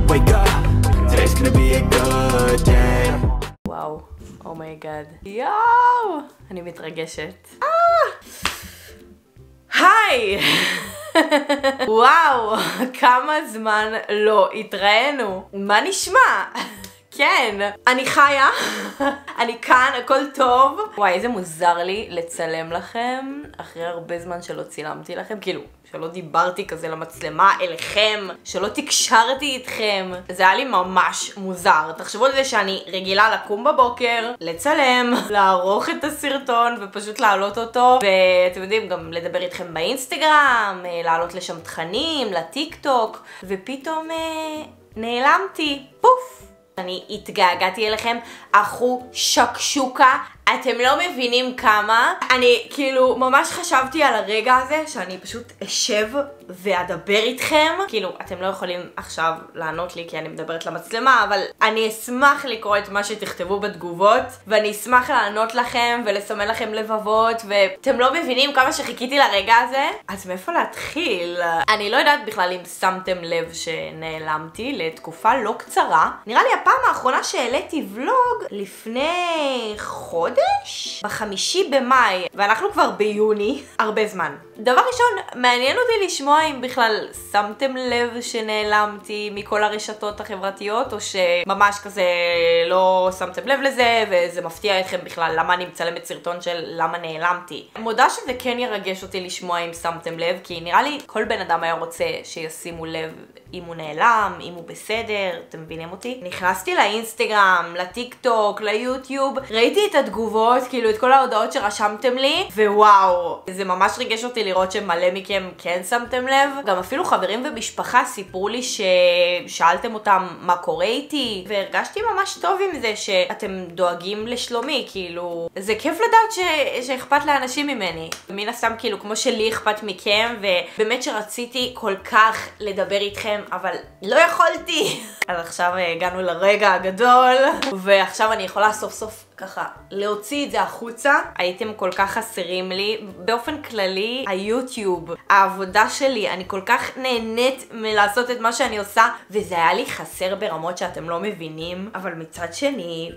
wake up, today's gonna be a good day. וואו, אומייגאד. יואו, אני מתרגשת. היי! וואו, כמה זמן לא התראינו. מה נשמע? כן, אני חיה, אני כאן, הכל טוב. וואי, איזה מוזר לי לצלם לכם אחרי הרבה זמן שלא צילמתי לכם, כאילו, שלא דיברתי כזה למצלמה אליכם, שלא תקשרתי איתכם. זה היה לי ממש מוזר. תחשבו על זה שאני רגילה לקום בבוקר, לצלם, לערוך את הסרטון ופשוט להעלות אותו, ואתם יודעים, גם לדבר איתכם באינסטגרם, להעלות לשם תכנים, לטיק טוק, ופתאום נעלמתי. פוף. אני התגעגעתי אליכם, אחו שקשוקה, אתם לא מבינים כמה. אני כאילו ממש חשבתי על הרגע הזה שאני פשוט אשב ואדבר איתכם. כאילו אתם לא יכולים עכשיו לענות לי כי אני מדברת למצלמה, אבל אני אשמח לקרוא את מה שתכתבו בתגובות, ואני אשמח לענות לכם ולסמן לכם לבבות, ואתם לא מבינים כמה שחיכיתי לרגע הזה. אז מאיפה להתחיל? אני לא יודעת בכלל אם שמתם לב שנעלמתי לתקופה לא קצרה. נראה לי הפעם האחרונה שהעליתי ולוג לפני חודש? ב5 במאי, ואנחנו כבר ביוני, הרבה זמן. דבר ראשון, מעניין אותי לשמוע אם בכלל שמתם לב שנעלמתי מכל הרשתות החברתיות, או שממש כזה לא שמתם לב לזה, וזה מפתיע אתכם בכלל למה אני מצלמת סרטון של למה נעלמתי. מודה שזה כן ירגש אותי לשמוע אם שמתם לב, כי נראה לי כל בן אדם היה רוצה שישימו לב אם הוא נעלם, אם הוא בסדר, אתם מבינים אותי? נכנסתי לאינסטגרם, לטיק טוק, ליוטיוב, ראיתי את התגובות, כאילו את כל ההודעות שרשמתם לי, ווואו, זה ממש ריגש אותי לראות שמלא מכם כן שמתם לב. גם אפילו חברים ומשפחה סיפרו לי ששאלתם אותם מה קורה איתי, והרגשתי ממש טוב עם זה שאתם דואגים לשלומי, כאילו זה כיף לדעת שאכפת לאנשים ממני. מן הסתם כאילו כמו שלי אכפת מכם, ובאמת שרציתי כל כך לדבר איתכם, אבל לא יכולתי. אז עכשיו הגענו לרגע הגדול, ועכשיו אני יכולה סוף סוף ככה להוציא את זה החוצה. הייתם כל כך חסרים לי. באופן כללי, היוטיוב, העבודה שלי, אני כל כך נהנית מלעשות את מה שאני עושה, וזה היה לי חסר ברמות שאתם לא מבינים. אבל מצד שני,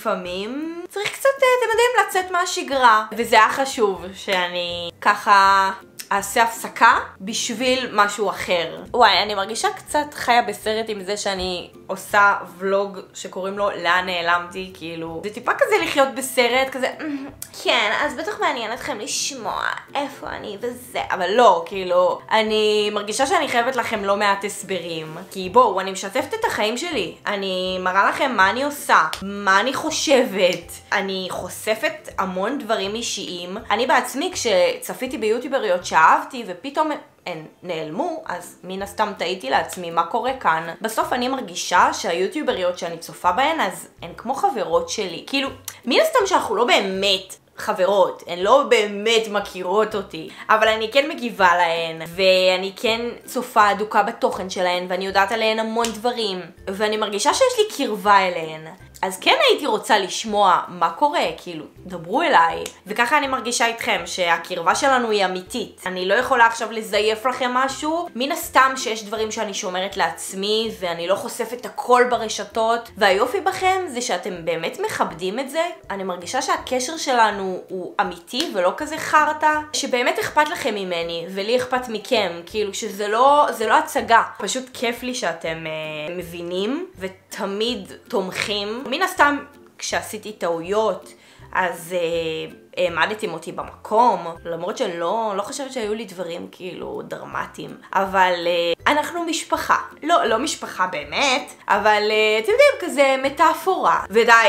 לפעמים צריך קצת, אתם יודעים, לצאת מהשגרה, וזה היה חשוב שאני ככה אעשה הפסקה בשביל משהו אחר. וואי, אני מרגישה קצת חיה בסרט עם זה שאני עושה ולוג שקוראים לו לאן נעלמתי, כאילו זה טיפה כזה לחיות בסרט כזה, כן, אז בטח מעניין אתכם לשמוע איפה אני וזה, אבל לא, כאילו אני מרגישה שאני חייבת לכם לא מעט הסברים, כי בואו, אני משתפת את החיים שלי, אני מראה לכם מה אני עושה, מה אני חושבת, אני חושפת המון דברים אישיים. אני בעצמי כשצפיתי ביוטיובריות שאהבתי ופתאום הן נעלמו, אז מן הסתם תהיתי לעצמי מה קורה כאן. בסוף אני מרגישה שהיוטיובריות שאני צופה בהן, אז הן כמו חברות שלי. כאילו, מן הסתם שאנחנו לא באמת חברות, הן לא באמת מכירות אותי, אבל אני כן מגיבה להן, ואני כן צופה אדוקה בתוכן שלהן, ואני יודעת עליהן המון דברים, ואני מרגישה שיש לי קרבה אליהן. אז כן הייתי רוצה לשמוע מה קורה, כאילו, דברו אליי. וככה אני מרגישה איתכם, שהקרבה שלנו היא אמיתית. אני לא יכולה עכשיו לזייף לכם משהו. מן הסתם שיש דברים שאני שומרת לעצמי, ואני לא חושפת הכל ברשתות. והיופי בכם זה שאתם באמת מכבדים את זה. אני מרגישה שהקשר שלנו הוא אמיתי ולא כזה חרטה. שבאמת אכפת לכם ממני, ולי אכפת מכם. כאילו שזה לא הצגה. פשוט כיף לי שאתם מבינים ותמיד תומכים. מן הסתם, כשעשיתי טעויות, אז העמדתם אותי במקום, למרות שלא חושבת שהיו לי דברים כאילו דרמטיים, אבל אנחנו משפחה. לא משפחה באמת, אבל אתם יודעים, כזה מטאפורה.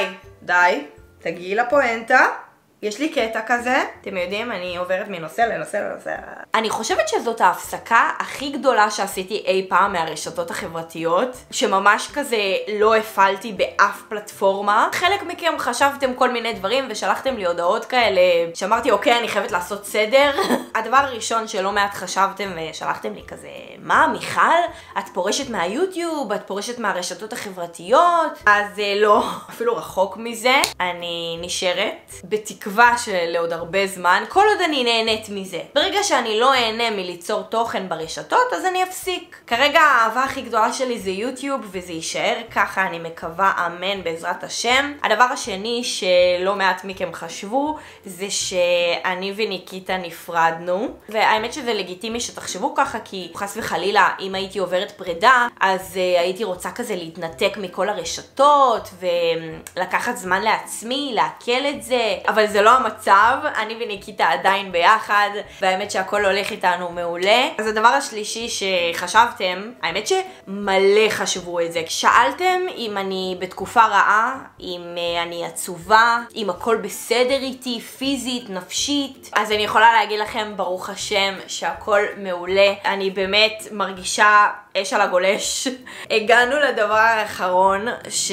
ודי, תגיעי לפואנטה. יש לי קטע כזה, אתם יודעים, אני עוברת מנושא לנושא. אני חושבת שזאת ההפסקה הכי גדולה שעשיתי אי פעם מהרשתות החברתיות, שממש כזה לא הפעלתי באף פלטפורמה. חלק מכם חשבתם כל מיני דברים ושלחתם לי הודעות כאלה, שאמרתי אוקיי, אני חייבת לעשות סדר. הדבר הראשון שלא מעט חשבתם ושלחתם לי כזה, מה מיכל? את פורשת מהיוטיוב, את פורשת מהרשתות החברתיות? אז לא, אפילו רחוק מזה. אני נשארת בתקווה בתקווה שלעוד הרבה זמן, כל עוד אני נהנית מזה. ברגע שאני לא אהנה מליצור תוכן ברשתות, אז אני אפסיק. כרגע האהבה הכי גדולה שלי זה יוטיוב, וזה יישאר ככה, אני מקווה, אמן, בעזרת השם. הדבר השני שלא מעט מכם חשבו, זה שאני וניקיטה נפרדנו, והאמת שזה לגיטימי שתחשבו ככה, כי חס וחלילה, אם הייתי עוברת פרידה, אז הייתי רוצה כזה להתנתק מכל הרשתות, ולקחת זמן לעצמי, להקל את זה, אבל זה לא המצב, אני וניקיטה עדיין ביחד, והאמת שהכל הולך איתנו מעולה. אז הדבר השלישי שחשבתם, האמת שמלא חשבו את זה, שאלתם אם אני בתקופה רעה, אם אני עצובה, אם הכל בסדר איתי, פיזית, נפשית, אז אני יכולה להגיד לכם ברוך השם שהכל מעולה. אני באמת מרגישה אש על הגולש. הגענו לדבר האחרון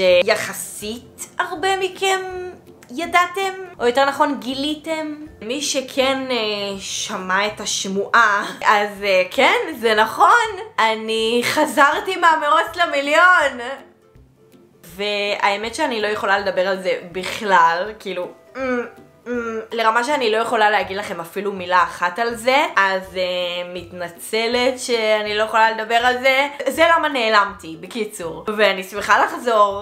שיחסית הרבה מכם ידעתם, או יותר נכון גיליתם. מי שכן שמע את השמועה, אז כן, זה נכון, אני חזרתי מהמרוץ למיליון. והאמת שאני לא יכולה לדבר על זה בכלל, כאילו לרמה שאני לא יכולה להגיד לכם אפילו מילה אחת על זה, אז מתנצלת שאני לא יכולה לדבר על זה. זה למה נעלמתי, בקיצור. ואני שמחה לחזור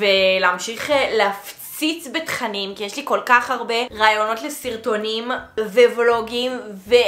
ולהמשיך להפציץ בתכנים, כי יש לי כל כך הרבה רעיונות לסרטונים וולוגים,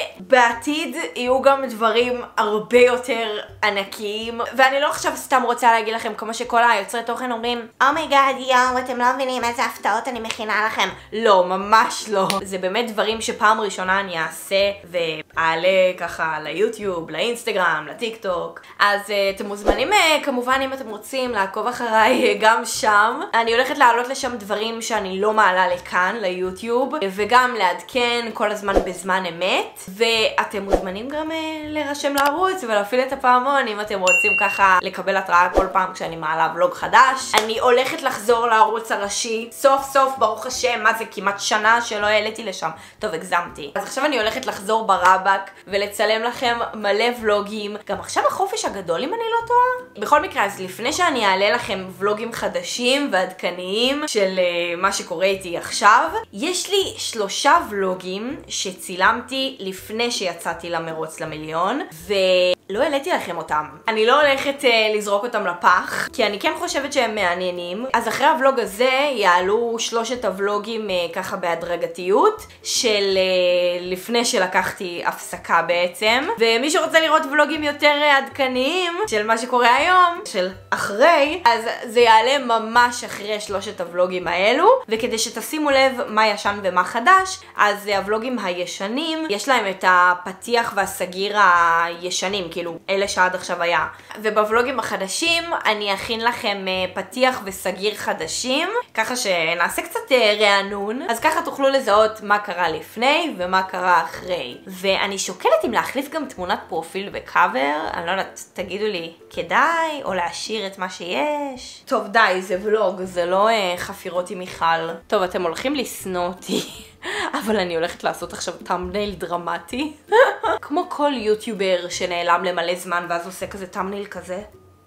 ובעתיד יהיו גם דברים הרבה יותר ענקיים. ואני לא עכשיו סתם רוצה להגיד לכם כמו שכל היוצרי תוכן אומרים, אומייגאד יואו, אתם לא מבינים איזה הפתעות אני מכינה לכם. לא, ממש לא. זה באמת דברים שפעם ראשונה אני אעשה ואעלה ככה ליוטיוב, לאינסטגרם, לטיק טוק. אז אתם מוזמנים כמובן אם אתם רוצים לעקוב אחריי גם שם. אני הולכת להעלות לשם דברים שאני לא מעלה לכאן, ליוטיוב, וגם לעדכן כל הזמן בזמן אמת. ואתם מוזמנים גם להירשם לערוץ ולהפעיל את הפעמון אם אתם רוצים ככה לקבל התראה כל פעם כשאני מעלה ולוג חדש. אני הולכת לחזור לערוץ הראשי, סוף סוף, ברוך השם. מה זה, כמעט שנה שלא העליתי לשם. טוב, הגזמתי. אז עכשיו אני הולכת לחזור ברבק ולצלם לכם מלא ולוגים. גם עכשיו החופש הגדול, אם אני לא טועה. בכל מקרה, אז לפני שאני אעלה לכם ולוגים חדשים ועדכניים של מה שקורה איתי עכשיו, יש לי 3 ולוגים שצילמתי לפני שיצאתי למרוץ למיליון, ולא העליתי לכם אותם. אני לא הולכת לזרוק אותם לפח, כי אני כן חושבת שהם מעניינים. אז אחרי הוולוג הזה יעלו 3 הוולוגים ככה בהדרגתיות, של לפני שלקחתי הפסקה בעצם. ומי שרוצה לראות ולוגים יותר עדכניים של מה שקורה היום, של אחרי, אז זה יעלה ממש אחרי 3 הוולוגים האלו. וכדי שתשימו לב מה ישן ומה חדש, אז הוולוגים הישנים יש להם את הפתיח והסגיר הישנים, כאילו אלה שעד עכשיו היה. ובוולוגים החדשים אני אכין לכם פתיח וסגיר חדשים, ככה שנעשה קצת רענון, אז ככה תוכלו לזהות מה קרה לפני ומה קרה אחרי. ואני שוקלת אם להחליף גם תמונת פרופיל וקאבר, אני לא יודעת, תגידו לי כדאי או להשאיר את מה שיש. טוב די, זה ולוג, זה לא חפירות עם מיכל. טוב, אתם הולכים לשנוא אותי, אבל אני הולכת לעשות עכשיו תמנייל דרמטי. כמו כל יוטיובר שנעלם למלא זמן ואז עושה כזה תמנייל כזה.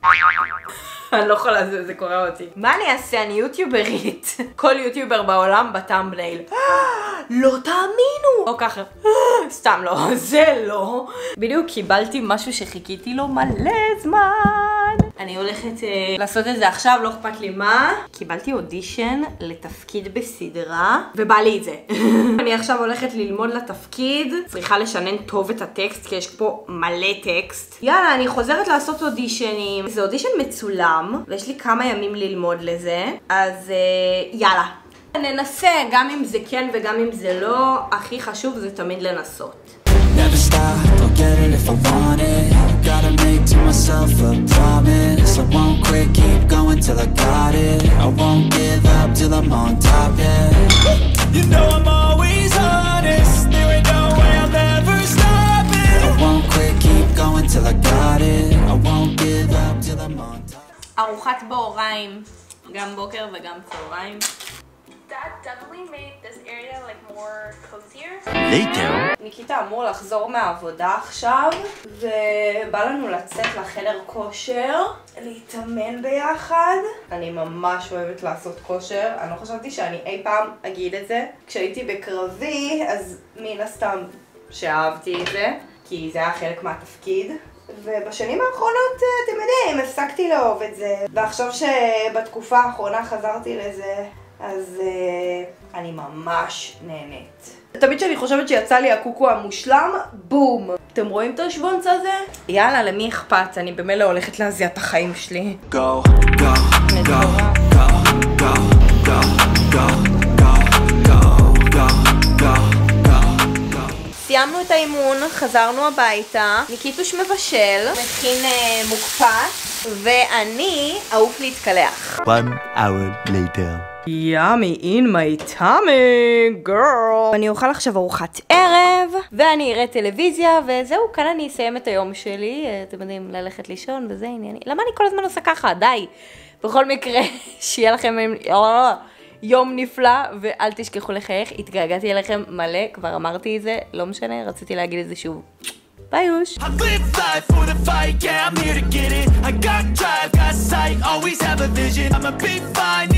אני לא יכולה, זה קורא אותי. מה אני אעשה? אני יוטיוברית. כל יוטיובר בעולם בתמנייל. לא תאמינו! או ככה. סתם לא, זה לא. בדיוק קיבלתי משהו שחיכיתי לו מלא זמן. אני הולכת לעשות את זה עכשיו, לא אכפת לי מה. קיבלתי אודישן לתפקיד בסדרה, ובא לי את זה. אני עכשיו הולכת ללמוד לתפקיד. צריכה לשנן טוב את הטקסט, כי יש פה מלא טקסט. יאללה, אני חוזרת לעשות אודישנים. זה אודישן מצולם, ויש לי כמה ימים ללמוד לזה. אז יאללה. ננסה, גם אם זה כן וגם אם זה לא. הכי חשוב זה תמיד לנסות. Never stop, I'll get it if I want it. Gotta make to myself a promise. I won't quit, keep going till I got it. I won't give up till I'm on top, yeah. You know I'm always honest. There ain't no way I'll ever stop it. I won't quit, keep going till I got it. I won't give up till I'm on top. ארוחת בוריים, גם בוקר וגם צהריים. That definitely made this area like more cozier. Later. ניקיטה אמור לחזור מהעבודה עכשיו, ובא לנו לצאת לחדר כושר, להתאמן ביחד. אני ממש אוהבת לעשות כושר, אני לא חשבתי שאני אי פעם אגיד את זה. כשהייתי בקרבי, אז מן הסתם שאהבתי את זה, כי זה היה חלק מהתפקיד. ובשנים האחרונות, אתם יודעים, הפסקתי לאהוב את זה. ועכשיו שבתקופה האחרונה חזרתי לזה, אז אני ממש נהנית. תמיד שאני חושבת שיצא לי הקוקו המושלם, בום! אתם רואים את השוונץ הזה? יאללה, למי אכפת? אני במילא הולכת להזיע את החיים שלי. Go, go, go, go, go, go, go, go, go, go, go, go. סיימנו את האימון, חזרנו הביתה, ניקיטוש מבשל, מכין מוקפץ, ואני אעוף להתקלח. 1 hour later. Yummy in my tummy, girl. אני אוכל עכשיו ארוחת ערב, ואני אראה טלוויזיה, וזהו, כאן אני אסיים את היום שלי. אתם יודעים, ללכת לישון וזה ענייני. למה אני כל הזמן עושה ככה? די. בכל מקרה, שיהיה לכם יום נפלא, ואל תשכחו לחייך. התגעגעתי אליכם מלא, כבר אמרתי את זה, לא משנה, רציתי להגיד את זה שוב. ביוש. I live life for the fight, yeah, I'm here to get it. I got drive, got sight, always have a vision. I'ma be fine.